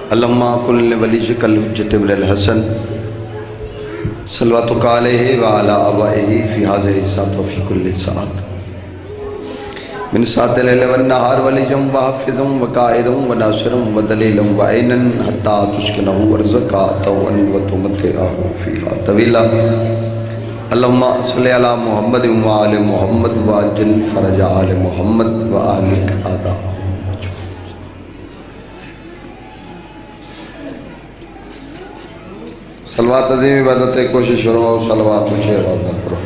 اللہم کن لولیک الحجۃ ابن الحسن صلواتک علیہ وعلی آبائہ فی ھذہ الساعۃ وفی کل ساعۃ من ساعۃ اللیل والنہار ولیجا وحافظا وقائدا وناصرا ودلیلا وعینا حتی تسکنہ ارضک طوعا وتمتعہ فیہا طویلا اللہم صلی علی محمد وآل محمد وعجل فرج آل محمد وآلک آداء. صلوات عظیم عبادت ہے، کوشش فرماؤ صلوات مجھے عبادت پڑھو.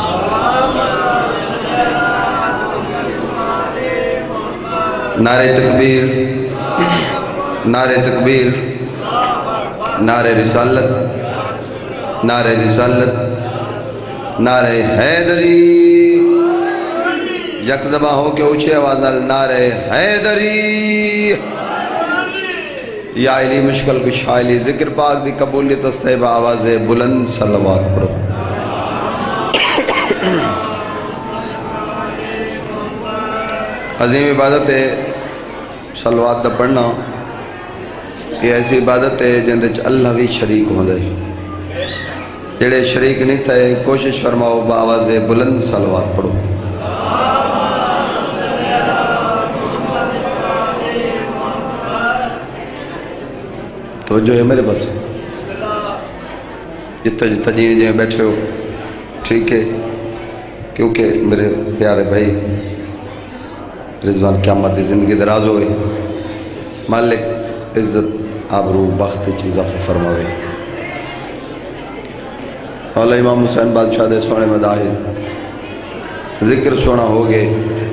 نعرہ تکبیر، نعرہ تکبیر، نعرہ رسالت، نعرہ رسالت، نعرہ حیدری. یک زباں ہو کے اونچی آواز نال نعرہ حیدری. یا علی مشکل کشا علی ذکر پاک دی قبولیت استحبہ آواز بلند صلوات پڑھو. عظیم عبادت ہے صلوات دا پڑھنا. یہ ایسی عبادت ہے جندے اللہ بھی شریک ہوں دے. جڑے شریک نہیں تھے کوشش فرماؤ بآواز بلند صلوات پڑھو. تو جو ہے میرے بس جتنا جتنا جی بیٹھے ہو ٹھیک ہے، کیونکہ میرے پیارے بھائی رضوان قیامت زندگی دراز ہوئے، مالک عزت آبرو بخت کی اضافہ فرماوے. مولا امام حسین بادشاہ دے سونے مداحِ ذکر سونا ہو گئے.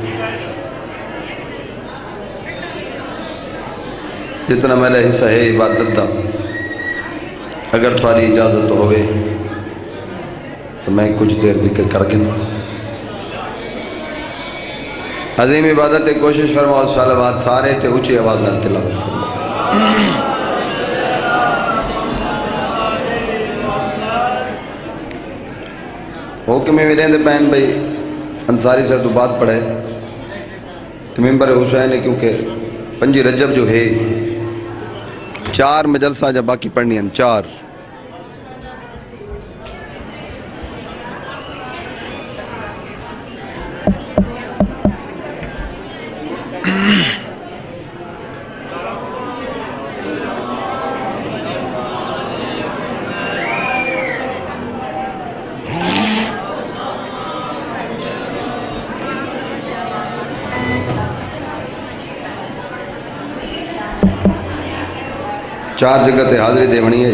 جتنا میرا حصہ ہے عبادت دا، اگر تھوڑی اجازت ہوئے تو میں کچھ دیر ذکر کر گنا. عظیم عبادت ہے، کوشش فرماؤ صلوات سارے تے اونچی آواز نال تلاوت فرماؤ. حکم میں رہندے پہن بھائی انصاری سے تو بات پڑھے تو ممبر حسین ہے، کیونکہ 5 رجب جو ہے 4 مجلسہ جب باقی پڑھنی ہیں 4. چار جگہ تے حاضری دیونی ہے.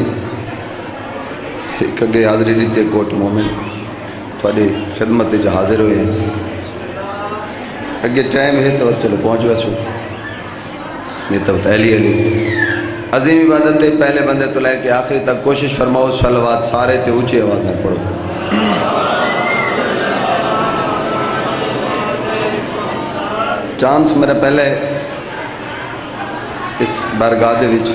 ایک اگے حاضری دیتے کوٹ مومن تھوڑی خدمت جو حاضر ہوئے ہیں. اگے ٹائم ہے تو چلو پہنچ ویسو نہیں تو علی علی. عظیم عبادت ہے، پہلے بندے تو لے کے آخری تک کوشش فرماؤ صلوات سارے تے اونچی آواز نہ پڑھو. چانس میرا پہلے اس بارگاہ دے وچ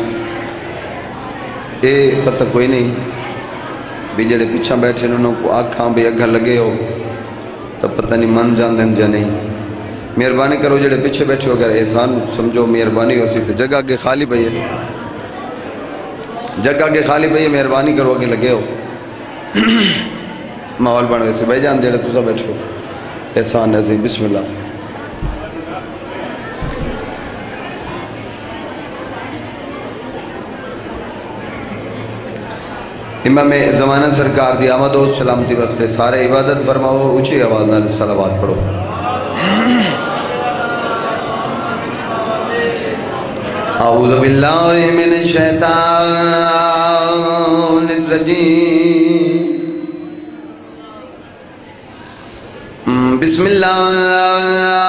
اے پتہ کوئی نہیں بھی جڑے پیچھا بیٹھے انہوں کو آکھاں بھی اگھا لگے ہو تو پتہ نہیں من جان دیں جا نہیں. مہربانی کرو جڑے پیچھے بیٹھے ہو، اگر احسان سمجھو مہربانی ہو سی تو جگہ کے خالی پئی ہے، جگہ کے خالی پئی ہے، مہربانی کرو اگے لگے ہو. ماحول بن ویسے بھائی جان جڑے تسا بیٹھو احسان عظیم. بسم اللہ. امام زمانہ سرکار دی آمد و سلامتی واسطے سارے عبادت فرماؤ، اونچی آواز نال صلوات پڑھو. اعوذ باللہ من الشیطان الرجیم. بسم اللہ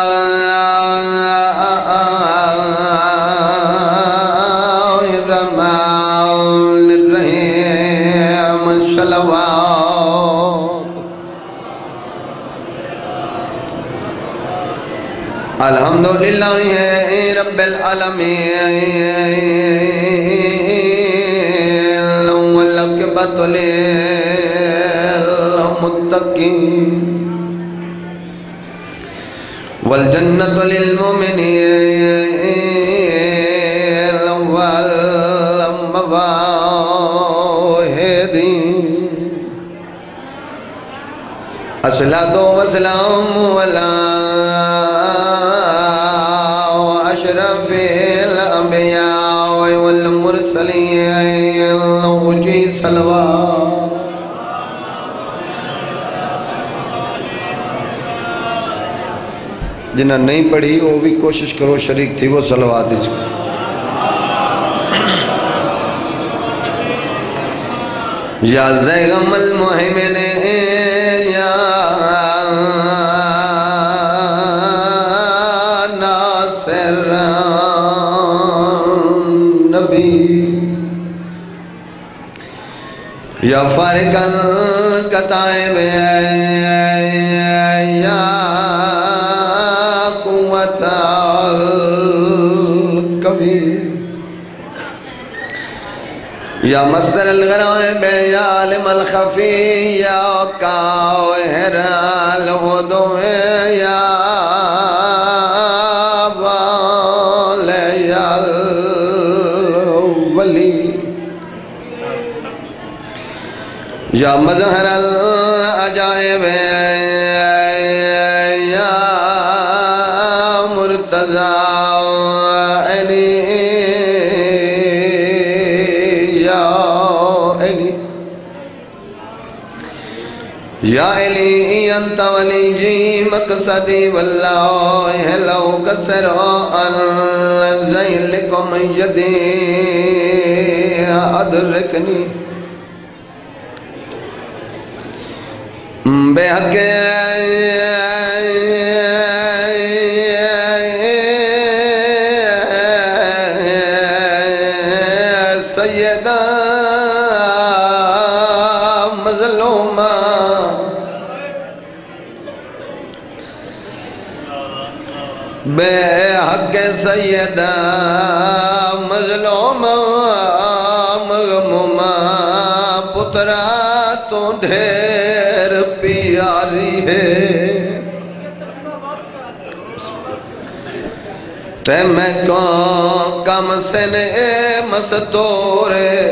الحمدللہ رب العالمین والعاقبۃ للمتقین والجنة للمؤمنين الصلاۃ والسلام علی اشرف الانبیاء والمرسلین اجی صلوات جنہ نہیں پڑھی وہ بھی کوشش کرو شریک تھی وہ صلوات دیچ یا زیغم المحمن یا ناصر نبی یا فارق القطائب یا قوت القوی یا مصدر الغرائب یا علم الخفی یا قاہر الہدو یا والی الولی یا مظہر العجائب یا مرتضی علی یا علی انت ولی جی مقصدی واللہ لو کسر ان زیلکم یدی ادرکنی بے حق سیدہ مظلومہ بے حق سیدہ مظلومہ مغمومہ پترا تو ڈھیر پیاری ہے تے میں کم سن مستور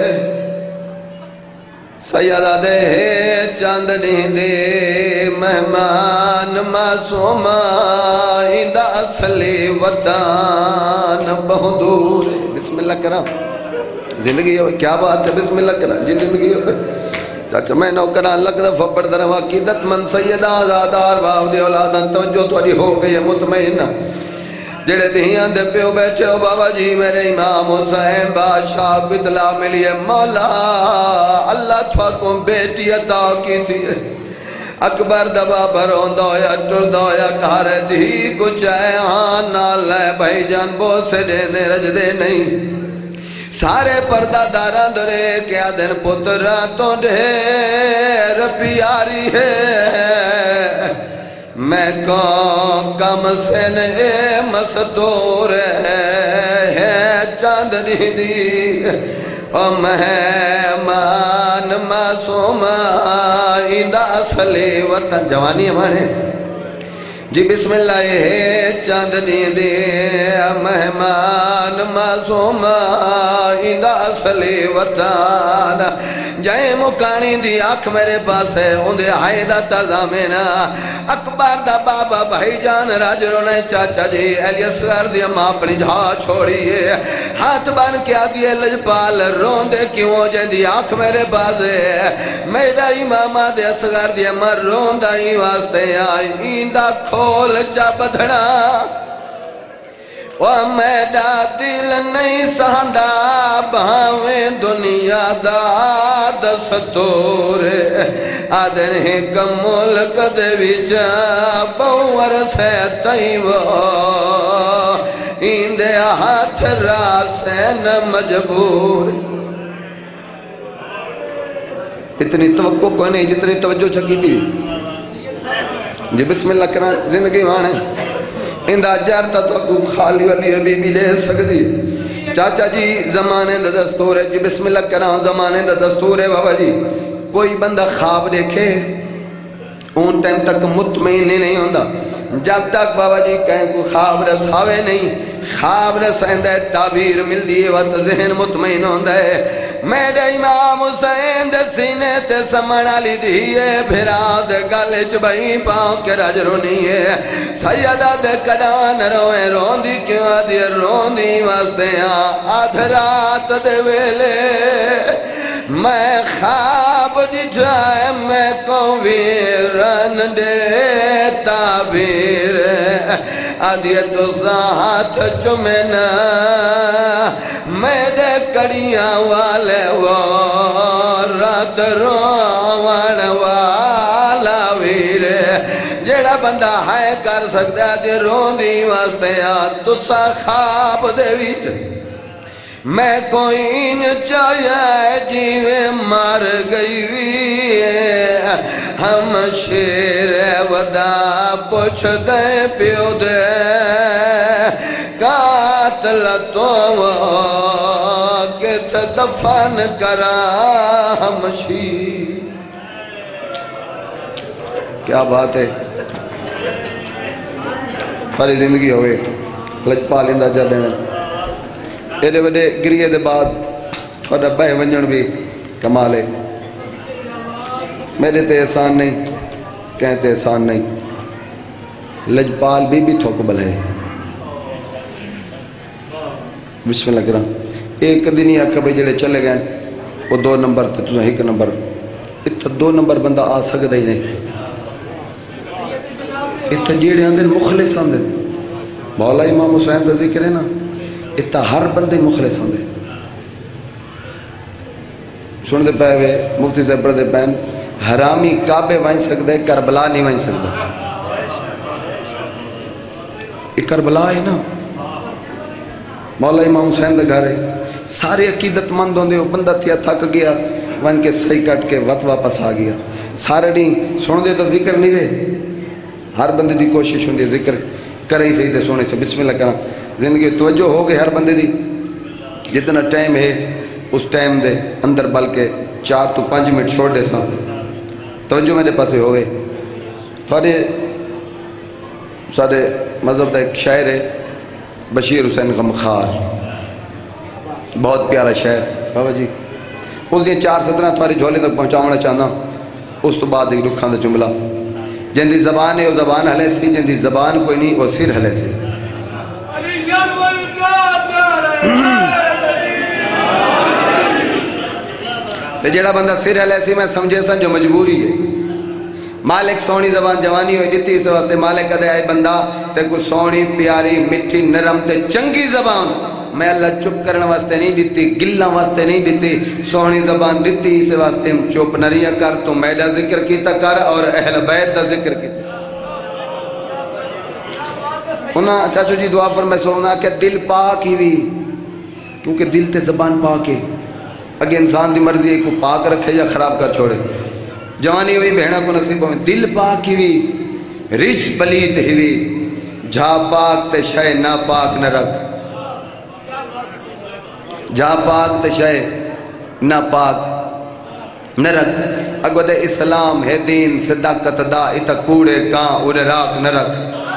سیدہ دے چاندنی دے مہمان معصوم اندہ اصلی وطن بہت دور ہے بسم اللہ کرام زندگی ہے کیا بات ہے بسم اللہ کرام جی زندگی ہے چاچا میں نوکران لگ دفع پڑھ رہا عقیدت من سیدہ آزادار باو دی اولادن توجہ تواری ہو گئی ہے مطمئنہ جڑے دہیاں دے پیو بیچے ہو بابا جی میرے امام حسین بادشاہ کو اطلاع ملی ہے مولا اللہ تھوڑ بیٹی عطا کی تھی اکبر دبا برون دویا ٹر دویا کھار دی کچھ ہے ہاں نال ہے بھائی جان بو سے دینے رج دے نہیں سارے پردہ داران درے کیا دن پترہ تو ڈھیر پیاری ہے میں کم سن مستور ہے چاندنی دی او مہمان معصوم اندہ اصلی وطن جوانی ہمارے جی بسم اللہ چاندنی دی مہمان معصوم اندہ اصلی وطن جائے مکانی دی آنکھ میرے پاس ہے اندھے آئے دا تازامینا اکبر دا بابا بھائی جان راج رونے چاچا جی ایلی اصغر دی اماں اپنی جھا چھوڑیے ہاتھ بان کیا دیئے لجپال رون دے کیوں جائے دی آنکھ میرے پاس ہے میرا امامہ دے اصغر دی اماں رون دا ہی واسطے آئی ایندہ کھول چا بدھنا وہ میرا دل نہیں سہندہ بھاویں دنیا دا دستور آدن ہی کم ملک دے ویچا بور سے تیوہ ایندے ہاتھ راسین مجبور اتنی توقع کوئی نہیں جتنی توجہ چکی تھی جی بسم اللہ کرنا زندگی مان ہے اندہ جارتا تو خالی والی ابھی بھی لے سکتی چاچا جی زمانے دا دستور ہے جی بسم اللہ کرنا زمانے دا دستور ہے بابا جی کوئی بندہ خواب دیکھے اون ٹائم تک مطمئن نہیں ہوندہ جب تک بابا جی کہیں کوئی خواب رساوے نہیں خواب رسائندہ تعبیر مل دیئے وقت ذہن مطمئن ہوندہ ہے میرے امام حسین دے سینے تے سمن علی دیئے بھراد گلچ بھئی پاؤں کے رج رونی ہے سیدہ دے کڑان روئے روندی کیوں آدھی روندی واسطے آدھ رات دے ویلے میں خواب دی جائے میں کو ویرن دے تعبیر آدھی تو ساتھ چمنا میرے کڑیاں والے وہ رات روان والا ویر جیڑا بندہ ہے کر سکتا ہے دی روندی واسطے تسا خواب دے ویچ میں کوئی نہ چاہیے جیوے مر گئی وی ہم شیر ودا پوچھ دے پیو دے قاتل تو کت دفن کرا ہم شیر کیا بات ہے ساری زندگی ہوئے لجپال اندہ جڑے میں ایڈے وڈے گریے دے بعد تھوڑا بہ ونجن بھی کمال ہے میرے تے احسان نہیں کہتے احسان نہیں لجپال بھی تھوکبل ہے بسم اللہ کرام ایک دن ہی آکھا بھئی جڑے چلے گئے وہ 2 نمبر تے تُسا 1 نمبر اتھا 2 نمبر بندہ آ سکتا ہی نہیں اتھا جیڑے اندر مخلص اندر مولا امام حسین کا ذکر ہے نا اتھا ہر بندے مخلص اندر سن دے پہ ہوئے مفتی صاحب پڑھ دے پہن حرامی کعبے وائن سکتے کربلا نہیں وائن سکتا یہ کربلا ہے نا مولا امام حسین دے گھر ہے سارے عقیدت مند ہوندے وہ بندہ تھیا تھک گیا وائن کے صحیح کٹ کے وقت واپس آ گیا سارے نہیں سن دے تو ذکر نہیں دے ہر بندے دی کوشش ہوندی ذکر کریں ہی صحیح دے سونے سے بسم اللہ کرنا زندگی توجہ ہو گئے ہر بندے دی جتنا ٹائم ہے اس ٹائم دے اندر بلکہ 4 تو 5 منٹ چھوڑ دے سا توجہ میرے پاسے ہوئے تھوڑے سارے مذہب دا ایک شاعر ہے بشیر حسین غمخار بہت پیارا شاعر بابا جی اس دن 4 سطرہ تھوڑی جھولے تک پہنچاونا چاہنا اس تو بعد ایک لکھاں دا جملہ جن دی زبان ہے وہ زبان حلے سی جن دی زبان کوئی نہیں وہ سر حلے سی تے جڑا بندہ سر حلے سی میں سمجھے سن جو مجبوری ہے مالک سونی زبان جوانی ہوئی جتی اس واسطے مالک کدے آئے بندہ تے کوئی سونی پیاری مٹھی نرم تے چنگی زبان میں اللہ چپ کرنے واسطے نہیں دیتی گلہ واسطے نہیں دیتی سونی زبان دیتی اس واسطے چپ نریہ کر تو میڈا ذکر کیتا کر اور اہل بیت دا ذکر کیتا انہاں چاچو جی دعا فرمائے سونا کہ دل پاک ہی بھی کیونکہ دل تے زبان پاک ہے اگر انسان دی مرضی ہے کو پاک رکھے یا خراب کر چھوڑے جوانی ہوئی بہنہ کو نصیب ہوئی دل پاک ہی بھی رش پلیت ہی بھی جھا پاک تے شے نا پاک نہ رکھ جھا پاک تے شے نا پاک نہ رکھ اگو دے اسلام ہے دین صداقت دا اتا کوڑے کان اڑے راک نہ رکھ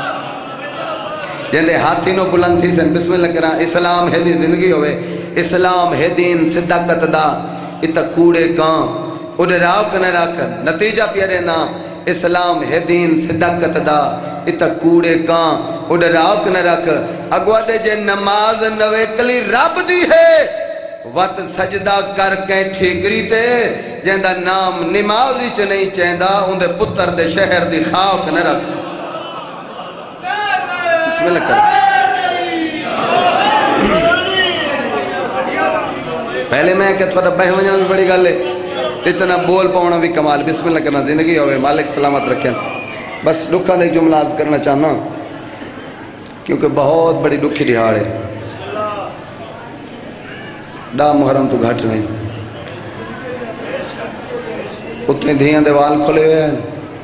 جندے ہاتھی نو بلند تھی سن بسم اللہ کران اسلام ہے دین زندگی ہوئے اسلام ہے دین صداقت دا اتا کوڑے کان اڑے راک نہ رکھ نتیجہ پیارے نام اسلام ہے دین صداقت دا اتا کوڑے کان اڑے راک نہ رکھ اگوا دے جے نماز نوے کلی رب دی ہے وقت سجدہ کر کے ٹھیکری تے جندہ نام نمازی چ نہیں چیندہ اندے پتر دے شہر دی خاک نہ رکھ بسم اللہ کر پہلے میں کہ تھوڑا بہ ونجنا بھی بڑی گل ہے اتنا بول پاؤنا بھی کمال بسم اللہ کرنا زندگی ہوئے مالک سلامت رکھیں بس لکھاں دے جملہ عرض کرنا چاہنا کیونکہ بہت بڑی لکھی دہاڑ ہے ڈا محرم تو گھٹ نہیں اتنے دھیاں دے وال کھلے ہوئے ہیں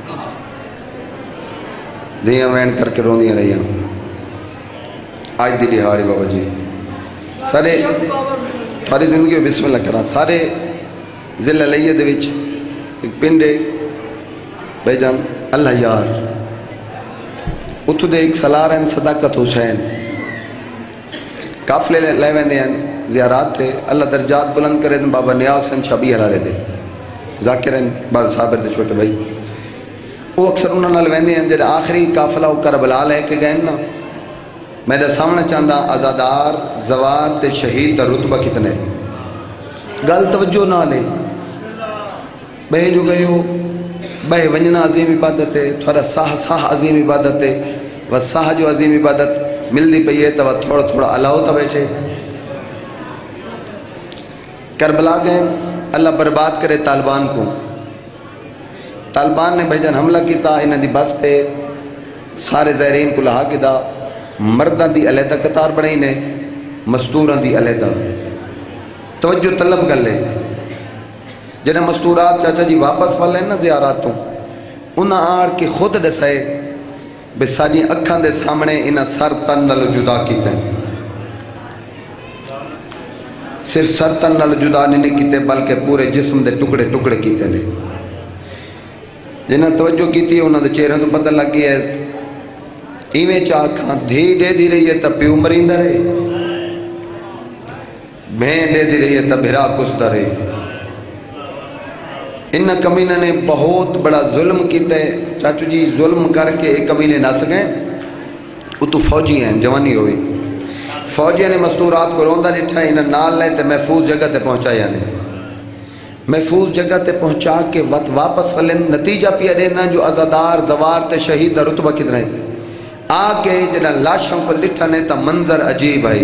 دھیاں وین کر کے روندیاں رہی ہیں آج دی دہاڑی بابا جی سارے تھوڑی زندگی میں بسم اللہ کرنا سارے ضلع لئیے دے وچ ایک پنڈے بھائی جان اللہ یار اتو دے ایک سلار ہیں صداقت حسین قافلے لے ویندے ہیں زیارات تھے، اللہ درجات بلند کرے بابا نیاز سن شبی حلالے دے ذاکرین بابا صابر دے چھوٹے بھائی، وہ اکثر انہوں نے ویندے ہیں جب آخری قافلہ وہ کربلا لے کے گئے نا، میرے سامنے چاندہ آزادار زوار تے شہید دا رتبہ کتنے گل توجہ نہ لے بہے جو گئے ہو بہے ونجنا عظیم عبادت ہے، تھوڑا ساہ عظیم عبادت ہے، و ساہ جو عظیم عبادت مل دی پئی ہے تو تھوڑا تھوڑا اللہ تا بیٹھے کربلا گئے، اللہ برباد کرے طالبان کو، طالبان نے بھیجن حملہ کیتا، انہاں دی بس تے سارے زائرین کو لہا کیتا، مردان دی علیحدہ قطار بڑھائی نے، مستوران دی علیحدہ توجہ طلب کر لے، جنہیں مستورات چاچا جی واپس والے ہیں نا زیاراتوں، انہاں آڑ کے خود ڈسائے بے ساجی اکھان دے سامنے انہاں سر تن نال جدا کیتے ہیں، صرف سر تن نال جدا نہیں کیتے بلکہ پورے جسم دے ٹکڑے ٹکڑے کیتے ہیں، جنہیں توجہ کی تھی انہوں نے چہرے تو پتہ لگ گیا ہے ایویں چاہ کھاں دھی دے دی رہی ہے تب پیو مریندہ رہے، بھین دے دی رہی ہے تب بھرا کسدہ رہے، ان کمینہ نے بہت بڑا ظلم کیتا ہے، چاچو جی ظلم کر کے ایک کمینے نہ سکیں، وہ تو فوجی ہیں جوانی ہوئی، فوجی نے مستورات کو روندہ لٹھا انہیں نال لیں تے محفوظ جگہ تے پہنچایا نے، محفوظ جگہ تے پہنچا کے واپس فلن نتیجہ پیا دینا جو ازادار زوار تے شہید دا رتبہ کتنا ہے، آگے جنہ لاشوں کو لٹھانے تا منظر عجیب ہے،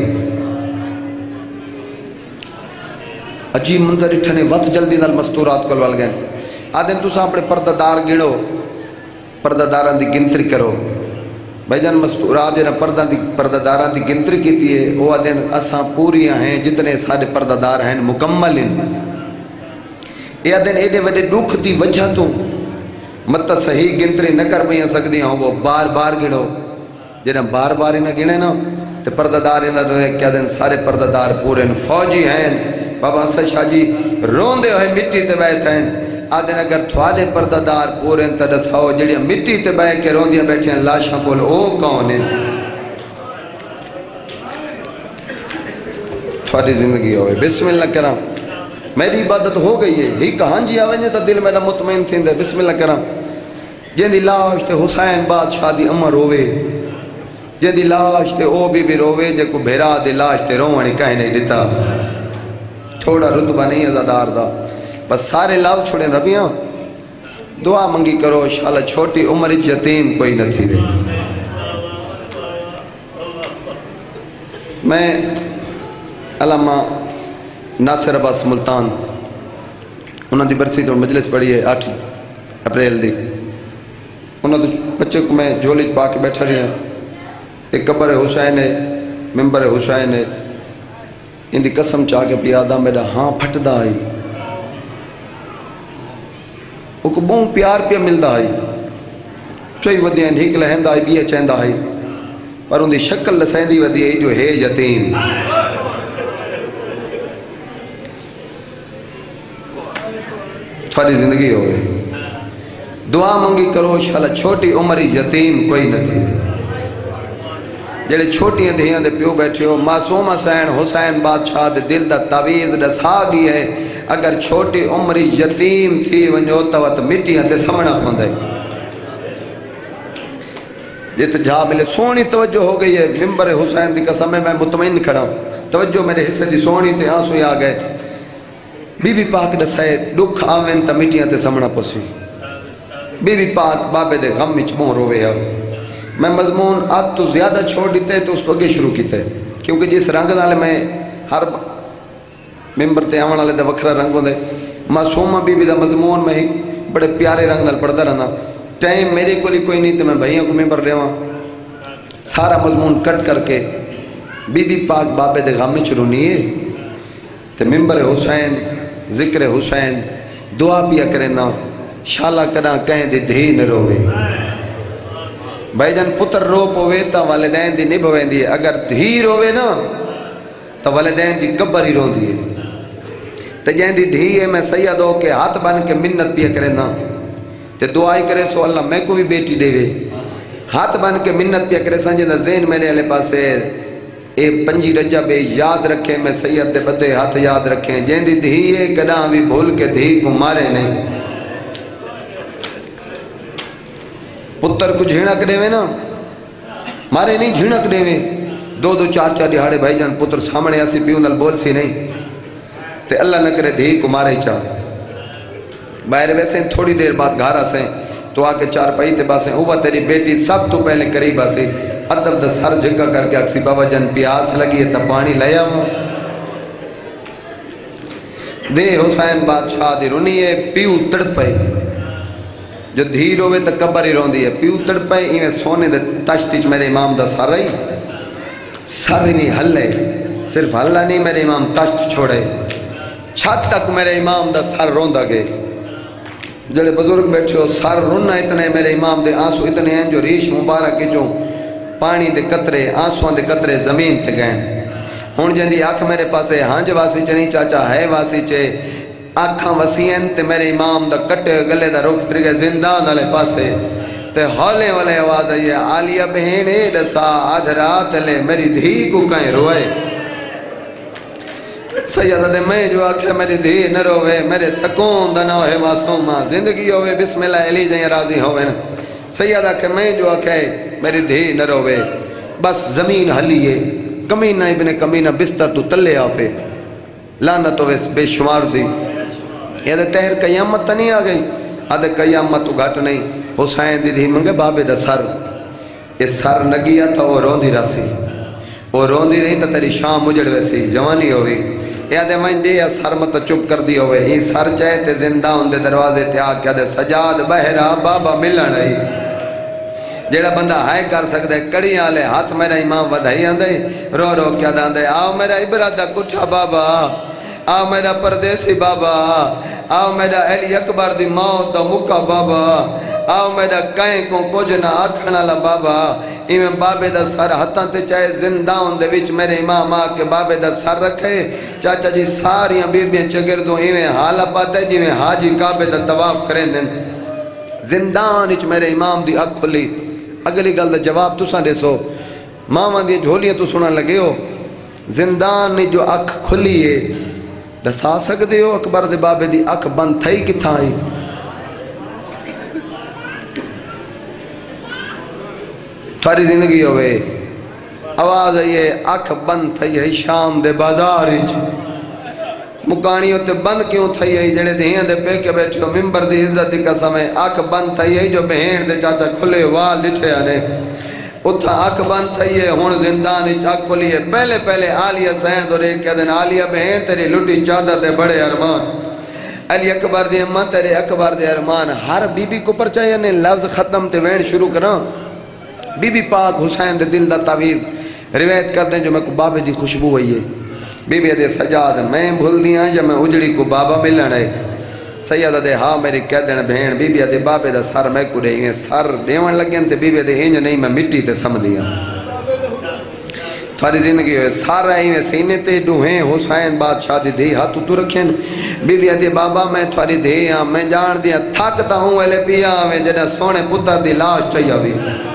عجیب منظر لٹھانے وقت جلدی نال مستورات کو لوال گئے، آدھیں تو ساں اپنے پردہ دار گنو، پردہ داران دی گنتری کرو، بھائی جان مستورات جنہ پردہ داران دی گنتری کیتی ہے، وہ آدھیں اساں پوریاں ہیں جتنے سارے پردہ دار ہیں مکمل ہیں، یہ آدھیں ایڈے وڈے دکھ دی وجہ تو مت صحیح گنتری نہ کر پہیاں سکتی ہیں وہ بار بار گنو، جنہیں بار بار انہیں گنے نا تو پردہ دار انہیں دو ہے کیا دن سارے پردہ دار پورے فوجی ہیں، بابا حسن شاہ جی روندے ہوئے مٹی تے بیٹھ ہیں، آدھیں اگر تھوڑے پردہ دار پورے ان تدساؤ جڑیاں مٹی تے بیٹھ کے روندیاں بیٹھے ہیں لاشاں بول او کون ہیں، تھوڑی زندگی ہوئے بسم اللہ کرام، میری عبادت ہو گئی ہے، ہی کہاں جی آویں تا دل میرا مطمئن تھیں دے، بسم اللہ کرام، جن دی لاش تے حسین بادشاہ دی امر روے، جن دی لاش تے او بھی روے، جے کو بھیرا دی لاش تے روانی کہیں نہیں دیتا، چھوڑا رتبہ نہیں ازادار دا، بس سارے لاؤ چھوڑیں دا بیاں، دعا منگی کرو شاءاللہ چھوٹی عمر یتیم کوئی نہ تھی رہے۔ میں علامہ ناصر عباس ملتان انہوں دی برسی تو مجلس پڑھی ہے 8 اپریل دی، انہوں نے بچے کو میں جھولی پا کے بیٹھا رہی ہیں، ایک قبر حسین ہے ممبر حسین ہے، ان دی قسم چاہ کے پیادہ میرا ہاں پھٹ دا آئی، وہ کو بہت پیار پیا مل دا آئی، چوئی ودیاں ڈھیک لہن دا آئی بھی چین دا آئی، پر ان دی شکل لسین دی ودی آئی جو ہے یتیم، تھوڑی زندگی ہو گئی، دعا منگی کرو شاءاللہ چھوٹی عمر یتیم کوئی نہ تھی، جڑے چھوٹیاں دھیاں دے پیو بیٹھے ہو، معصوم حسین بادشاہ دے دل دا تعویز ڈسا گئی ہے، اگر چھوٹی عمر یتیم تھی ونجو تو مٹیاں تے سمنا پوندے، جت جا ملے سونی توجہ ہو گئی ہے، ممبر حسین دی قسم میں مطمئن کھڑا ہوں، توجہ میرے حصے دی سونی تے آنسو آ گئے، بی بی پاک دسائے دکھ آوین تا مٹیاں تے سمنا پوسی، بی بی پاک بابے دے غم وچ موں روے ہے، میں مضمون اب تو زیادہ چھوڑ دیتے تو اس تو اگے شروع کیتے، کیونکہ جس رنگ نالے میں ہر ممبر تے آون والے دا وکھرا رنگ ہوندے، معصومہ بی بی دا مضمون میں ہی بڑے پیارے رنگ نال پڑھدا رہنا، ٹائم میرے کو کوئی نہیں تو میں بھائیوں کو ممبر رہواں، سارا مضمون کٹ کر کے بی بی پاک بابے دے غم وچ رونی ہے تے ممبر حسین ذکر حسین دعا پیا کرنا شالا کنا کہیں دی دھی نہ روے، بھائی جان پتر رو پوے تا والدین دی نبھ ویندی ہے، اگر دھی روے نا تا والدین دی قبر ہی رون دی ہے، تے جائیں دی دھی ہے میں سید ہو کے ہاتھ بن کے منت پیا کرنا تے دعائی کرے سو اللہ میں کو بھی بیٹی دے وے، ہاتھ بن کے منت پیا کرے سنجے دا ذہن میرے علیہ پاس ہے، اے پنجی رجب یاد رکھیں میں سید دے بدے ہاتھ یاد رکھیں جن دی دھی ہے کداں بھی بھول کے دھی کو مارے نہیں پتر کو جھڑک دے نا مارے نہیں جھڑک دے دو دو چار چار دہاڑے بھائی جان پتر سامنے ایسی پیوں نال بول سی نہیں تے اللہ نہ کرے دھی کو مارے چاہ باہر ویسے تھوڑی دیر بعد گھارا سے تو آ کے چار پائی تے باسیں اوہ تیری بیٹی سب تو پہلے قریب آسی ادب دا سر جھکا کر کے اکسی بابا جان پیاس لگی ہے تا پانی لیا ہوں دے حسین بادشاہ دی رونی ہے پیو تڑ پائے جو دھیر ہوئے تا کبر ہی رون دی ہے پیو تڑ پائے ایویں سونے دے تشتیچ میرے امام دا سر رہی سر ہی نہیں ہل ہے صرف ہلہ نہیں میرے امام تشت چھوڑے چھت تک میرے امام دا سر رون دا گئے جڑے بزرگ بیٹھے ہو سر روننا اتنے میرے امام دے آنسو اتنے ہیں جو ریش مبارک کی جو پانی دے قطرے آنسوان دے قطرے زمین تے گئے ہون جندی آنکھ میرے پاسے ہانج واسی چنی چاچا ہے واسی چے آنکھاں وسیعن تے میرے امام دا کٹے گلے دا رخ پھر گئے زندان والے پاسے تے ہولے والے آواز آئیے عالیہ بہنے دسا آدھ رات لے میری دھی کو کہیں روئے سیدہ دے میں جو آکھے میری دھی نہ روے میرے سکون دا نہ ہوئے معصومہ زندگی ہوئے بسم اللہ علی جائیں راضی ہوئے سیدہ کہ میں جو آکھے میری دھی نہ روے بس زمین ہلیے کمینہ ابن کمینہ بستر تو تلے آپے لعنت ہوئے بے شمار دی یہ دے تہر قیامت تا نہیں آگئی آدھے قیامت تو گھٹ نہیں حسین دی دھی منگے بابے دا سر یہ سر نگیا تھا وہ روندی رسی وہ روندی رہی تا تیری شام مجھڑ ویسی جوانی ہوئی یا دے میں دے یا سر مت چپ کر دی ہوئے ہی سر چاہے تے زندہ ان دے دروازے تے آکیا دے سجاد بہرہ بابا ملن رہی جیڑا بندہ ہائے کر سکتا ہے کڑی آلے ہاتھ میرا امام ودھائی آندے رو رو کیا داندے آؤ میرا عبرت دا کچھا بابا آؤ میرا پردیسی بابا آؤ میرا علی اکبر دی موت دا مکہ بابا آؤ میرا کہیں کو کچھ نہ آکھنا لا بابا ایمیں بابے دا سر ہتاں تے چاہے زندہ ہوں دے وچ میرے امام آکے بابے دا سر رکھے چاچا جی ساریاں بیبیاں چگردوں ایمیں حالا پاتا ہے جیویں حاجی کعبے دا طواف کریں دن زندان وچ میرے امام دی اکھ کھلی اگلی گل دا جواب تساں دے سو ماں دی جھولیاں تو سنن لگے ہو زندان نے جو اکھ کھلی ہے دسا سکدے ہو اکبر دے بابے دی اکھ بند تھئی کتھاں آئی تھوڑی زندگی ہوئے آواز آئیے اکھ بند تھئی ہے شام دے بازار مکانیوں تے بند کیوں تھئی ہے جڑے دہیاں دے پے کے بیٹھو ممبر دی عزت دی قسم ہے اکھ بند تھئی ہے جو بہن دے چاچا کھلے وال لٹھے آنے اتھا اکھ بند تھئی ہے ہون زندان اکھ کھلی ہے پہلے پہلے عالیہ زین دو ریک کہہ دیں عالیہ بہن تیری لٹی چادر دے بڑے ارمان علی اکبر دی اماں تیرے اکبر دے ارمان ہر بی بی کو پرچایا نے لفظ ختم تے وین شروع کرا بی بی پاک حسین دے دل دا تعویز روایت کر دیں جو میں کو بابے دی خوشبو ہوئی ہے بی بی دے سجاد میں بھول دیاں یا میں اجڑی کو بابا ملن ہے سیدہ دے ہاں میری کہہ دینا بہن بی بی دے بابے دا سر میں کو رہی ہیں سر دیون لگیں تے بی بی دے ہینج نہیں میں مٹی تے سم دیا تھوڑی زندگی ہوئے سارا ایویں سینے تے ڈوہیں حسین بادشاہ دی دھی ہاتھ تو رکھیں بی بی دے بابا میں تھوڑی دھی ہاں میں جان دیا تھکتا ہوں ایلے پیا میں جنہ سونے پتر دی لاش چاہیے بھی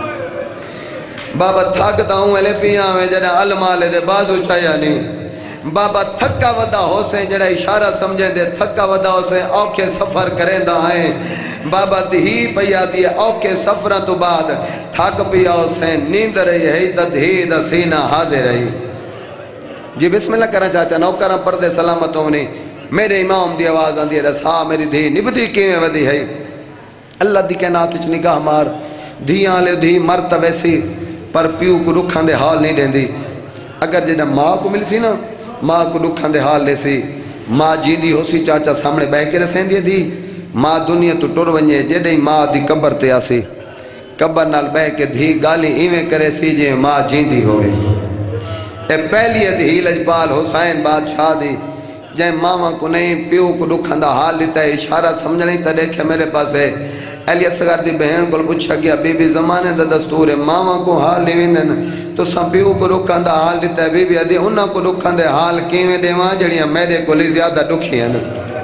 بابا تھکتا ہوں ایلے پیا میں جنہ علمالے دے بازو چاہیے نہیں بابا تھکا ودا ہو سے جڑا اشارہ سمجھیں دے تھکا ودا ہو سے اوکے سفر کریں دا ہیں بابا دہی پیا دی اوکے سفرہ تو بعد تھک پیا ہو سے نیند رہی ہے دا دہی دا سینہ حاضر رہی جی بسم اللہ کرنا چاچا نوکرہ پردے سلامت ہونی میرے امام دی آواز آن دی رسا میری دہی نبدی کیویں ودی ہے اللہ دی کائنات وچ نگاہ مار دھیاں لے دھی مرتا ویسی پر پیو کو رکھاں دے حال نہیں دیندی اگر جنہ ماں کو مل سی نا ماں کو دکھاں دے حال لے سی ماں جیندی ہو سی چاچا سامنے بہ کے رسیں دی دی ماں دنیا تو ٹر ونجے جڑی ماں دی قبر تے آسی قبر نال بہ کے دھی گالی ایویں کرے سی جے ماں جیندی ہوئے اے پہلی دھی لجپال حسین بادشاہ دی جے ماں کو نہیں پیو کو دکھاں دا حال لیتا ہے اشارہ سمجھنے تا دیکھے میرے پاس ہے علی اصغر دی بہن کو پوچھا گیا بی بی زمانے دا دستور ہے ماں کو حال نہیں ویندن تو سبیو کو رکھاں دا حال دیتا ہے بی بی ادھی انہاں کو رکھاں دے حال کیویں دیواں جڑیاں میرے کو لی زیادہ دکھی ہیں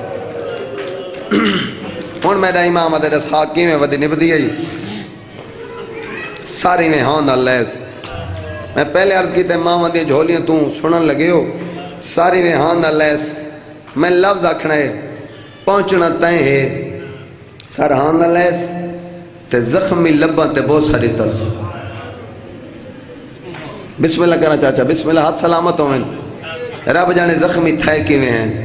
ہن میرا امام دے رسا کیویں ودی نبدی ہے ساری میں ہون اللہ میں پہلے عرض کی تے ماں دی جھولیاں تو سنن لگے ہو ساری وہاں دا لیس میں لفظ آکھنا ہے پہنچنا تائیں ہے سرحان دا لیس تے زخمی لباں تے بہت ساری تس بسم اللہ کرنا چاچا بسم اللہ ہاتھ سلامت ہوئیں رب جانے زخمی تھائے کیویں ہیں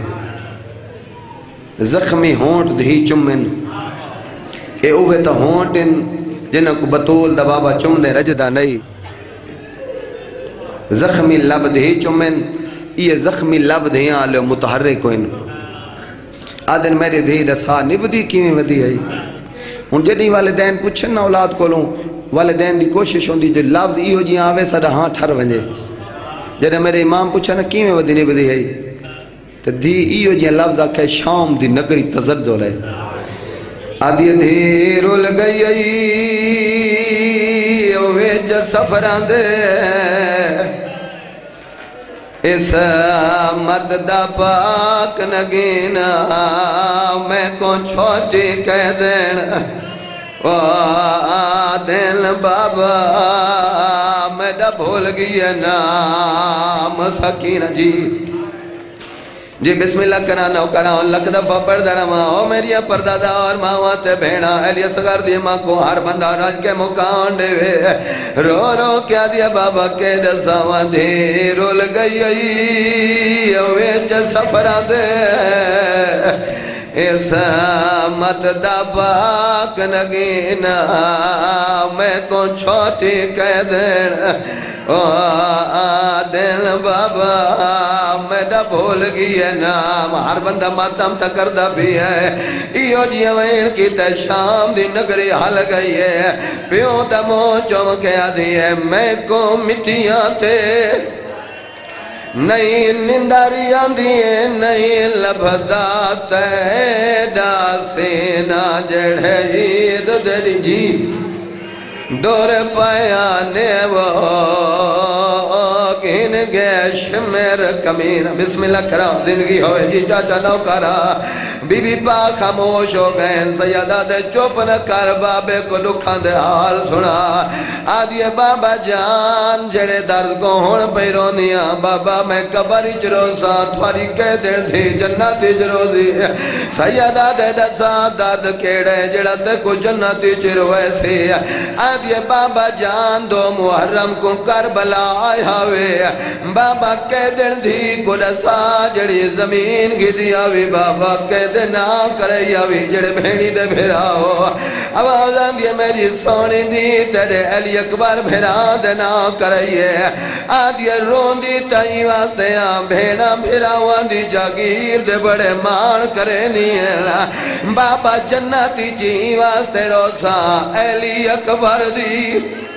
زخمی ہونٹ دھی چمن اے اوہ تا ہونٹ ان جنہ کو بطول دا بابا چم دے رجدہ نہیں زخمی لب دھی چمن یہ زخمی لب دھیاں آلے متحرک ہوئیں آدن میرے دھی رسا نبدی کیویں ودی ہے ہن جڑی والدین پوچھن نا اولاد کولوں والدین دی کوشش ہوندی جو لفظ ایہو جی آوے ساڈا ہاں ٹھر ونجے جڑے میرے امام پوچھن نا کیویں ودی نبدی ہے تے دھی ایہو جی لفظ آکھے شام دی نگری تزلزل ہے آدھی دھی رول گئی اوے ج سفراں دے اس مت دا پاک نگینا میں کو چھوٹی کہہ دینا دل بابا میں دا بھول گیا نام سکینہ جی بسم اللہ کرانا کراؤں لکھ دفعہ پردہ رما او میری پردہ اور ماں تے بھینا ایلی اصغر دی ماں کو ہر بندہ راج کے مکان دے رو رو کیا دیا بابا کے دساواں دھی رول گئی اوے چ سفرہ دے اس مت دا پاک نگینا میں کو چھوٹی کہہ دینا دل بابا میرا بھول گیا نام ہر بندہ ماتم تکردہ بھی ہے ایو جی وین کی تے شام دی نگری حل گئی ہے پیوں دمو چوم کے آدھی ہے میں کو مٹیاں تے نئی ننداری آندھیے نئی لبھدا تیڈا سینہ جڑھے عید دری جی دور پیانے وہ گھن گیش میرے کمین بسم اللہ کرا زندگی ہوئے جی چاچا نوکارا بی بی پا خاموش ہو گئے سیدہ دے چوپ نہ کر بابے کو دکھان دے حال سنا آدھیے بابا جان جڑے درد کو ہون پیرونیاں بابا میں کبری چروسا تھواری کہہ دیں تھی جنتی چروسی سیدہ دے دسا درد کیڑے جڑا تے کو جنتی چروے سی آدھیے بابا جان دو محرم کو کربلا آیا ہوئے بابا کہہ دیں تھی کو دسا جڑی زمین گی دیا ہوئی بابا کہہ دے نا کرے یاوی جڑے بھیڑی دے بھیرا ہو آوازاں دی میری سونی دی تیرے علی اکبر بھیرا دے نا کرے آدھی رون دی تائی واسطے آن بھیڑا بھیرا وان دی جاگیر دے بڑے مان کرے نیلا بابا جنتی جی واسطے روسا علی اکبر دی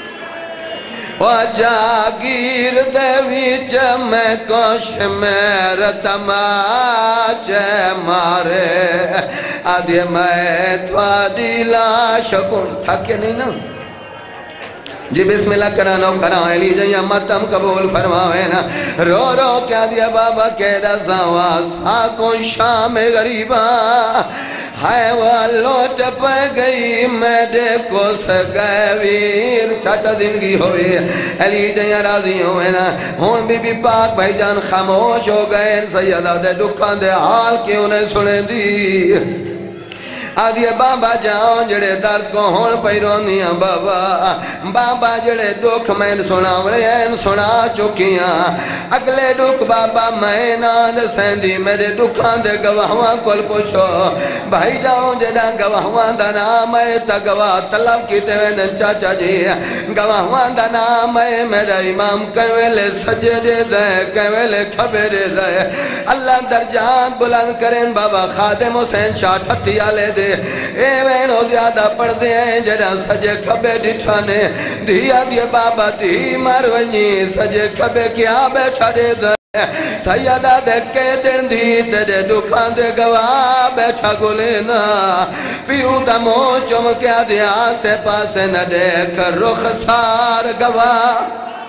جاگیر دے ویچ میں کوش میرا تماچ مارے آدھے میں تھوڑی لاش کن تھکے نہیں نا جی بسم اللہ کرانو کران علی جیہاں ماتم قبول فرماوے نا رو رو کیا دیا بابا کے رضاوہ ساکن شام غریبہ ہائے وہ لوٹ پہ گئی میرے کو سگئے ویر چاچا زندگی ہوئی علی جیہاں راضی ہوئے نا ہون بی بی پاک بھائی جان خاموش ہو گئے سیدہ دے دکھان دے حال کیوں نے سنے دی آدھیے بابا جاؤں جڑے درد کو ہون پیرونیاں بابا بابا جڑے دکھ میں سنا وڑین سنا چکیاں اگلے دکھ بابا میں نان سیندی میرے دکھان دے گواہواں کل پوچھو بھائی جاؤں جڑا گواہواں دا نام ہے تا گواہ طلب کی تیوین چاچا جی گواہواں دا نام ہے میرا امام کیویلے سجدے دے کیویلے کھبرے دے اللہ درجات بلند کریں بابا خادم حسین شاہ ٹھتی آلے دے اے وینو زیادہ پڑھ دے ہیں جڑا سجے کھبے ڈٹھانے دیا دیا بابا دی مرونی سجے کھبے کیا بیٹھا دے دے سیدہ دھکے دن دی تیرے دکھان دے گواہ بیٹھا گلینا پیو دمو چمکیا دیا سے پاسے نہ دیکھ رخ سار گواہ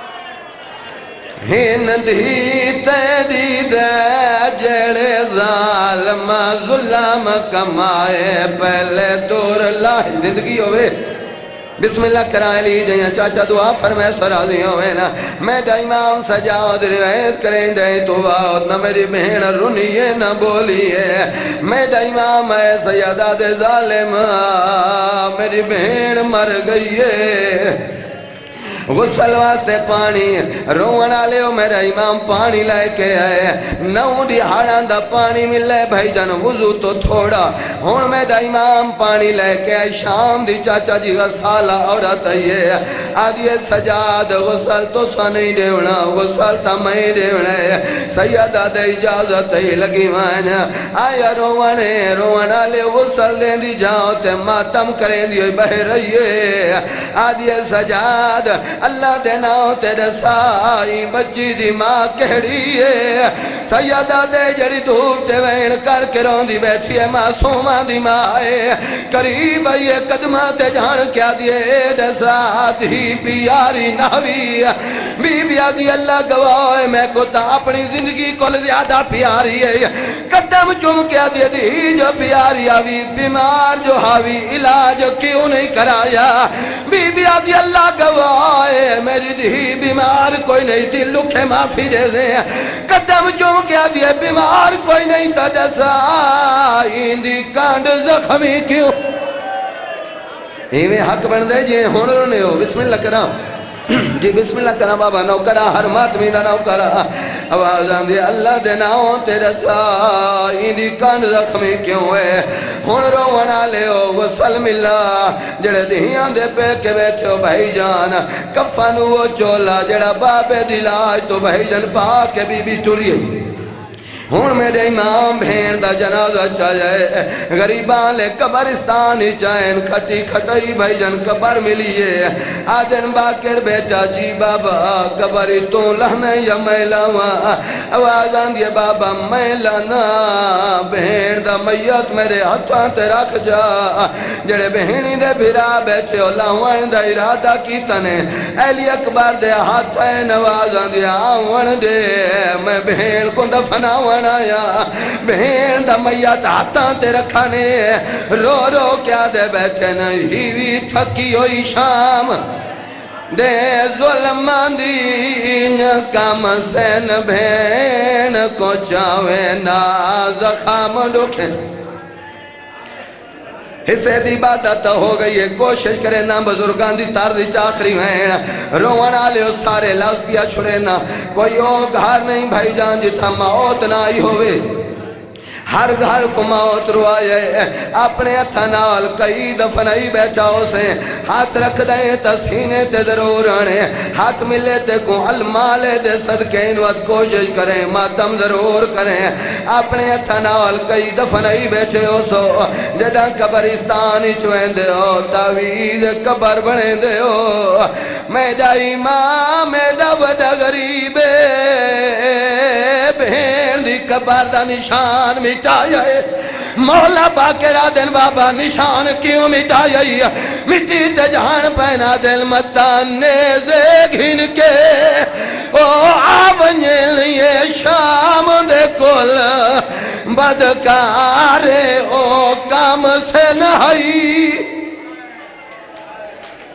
ہن دی تیری دے جڑے ظالم ظلم کمائے پہلے دور اللہ زندگی ہوئے بسم اللہ کرائے لی جائیں چاچا دعا فرمائے سرازی ہوئے نا میرا امام سجاد روایت کریں دے تو بات نہ میری بہن رونیے نہ بولیے میرا امام ہے سیدہ دے ظالم میری بہن مر گئی ہے غسل واسطے پانی رونا لے میرا امام پانی لے کے آئے نو دہاڑاں دا پانی ملے بھائی جان وضو تو تھوڑا ہون میرا امام پانی لے کے آئے شام دی چاچا جی غسالہ عورت ہے آدھیے سجاد غسل تو سا نہیں دیونا غسل تا میں دیونا سیدہ دے اجازت ہی لگی مانا آیا رونا لے غسل دیں دی جاؤ تے ماتم کریں دی بہ رہی ہے آدھیے سجاد اللہ دینا تیرے سائی بچی دی ماں کہڑی ہے سیدہ دے جڑی دھوپ دے وین کر کے رون دی بیٹھی ہے معصومہ دی ماں ہے قریب یہ قدمہ تے جان کیا دیے دے ساتھ ہی پیاری ناوی بی بی آدھی اللہ گواہ میں کو تا اپنی زندگی کو زیادہ پیاری ہے قدم چم کیا دیے دی جو پیاری آوی بیمار جو ہاوی علاج کیوں نہیں کرایا بی بی آدھی اللہ گواہ میری دھی بیمار کوئی نہیں دل لکھے معافی دے دیں قدم چون کیا دیے بیمار کوئی نہیں تا دسا ایندی کانڈ زخمی کیوں ایویں حق بن دے جی ہونر نے ہو بسم اللہ کرام جی بسم اللہ کرام بابا نوکرہ ہر ماتمی دا نوکرہ آواز آن دی اللہ دے ناؤں تیرے سائی دی کانڈ زخمی کیوں ہے ہون رونا لے ہو غسل ملا جڑے دہیاں دے پہ کے بیٹھے ہو بھائی جان کفن وہ چولا جڑا بابے دلاج تو بھائی جان پاک کے بی بی ٹوری ہے ہون میرے امام بھین دا جنازہ چاہے غریبان لے قبرستان ہی چاہیں کھٹی کھٹائی بھائی جن قبر ملیے آدن باکر بیٹا جی بابا قبری تو لہنے یا میں لاما آوازان دیے بابا میں لانا بہن دا میت میرے ہتھاں تے رکھ جا جڑے بہنی دے بھرا بیٹھے اللہوان دا ارادہ کی تنے ایلی اکبر دے ہاتھیں نوازان دے آوان دے میں بہن کو دفناوان آیا بہن دا میت ہاتھاں تے رکھانے رو رو کیا دے بیٹھے نہیں تھکی ہوئی شام دے ظلمان دین کام سین بہن کو چاوے نا زخام ڈکھے حصے دی عبادت ہو گئی ہے کوشش کرے نا بزرگان دی تاردی چاکری ہیں رونا لے سارے لفظ پیا چھڑے نا کوئی او گھر نہیں بھائی جان جتا موت نہ آئی ہوئے ہر گھر کو موت روائے اپنے اتھنال کئی دفنائی بیٹھا اسے ہاتھ رکھ دیں تسینے تے ضرور آنے ہاتھ ملے تے کو المالے دے صدقے انوات کوشش کریں ماتم ضرور کریں اپنے اتھنال کئی دفنائی بیٹھے ہو سو جدہ قبرستانی چویں دے ہو تاویز قبر بنے دے ہو میڈا امام میڈا وڈا غریبے بہن دی قبر دا نشان مٹایا ہے مولا باقرہ دل بابا نشان کیوں مٹایا ہے مٹی تے جہان پہنا دل متانے زے گھن کے او آونجے لیے شام دے کل بدکارے او کام سے نہائی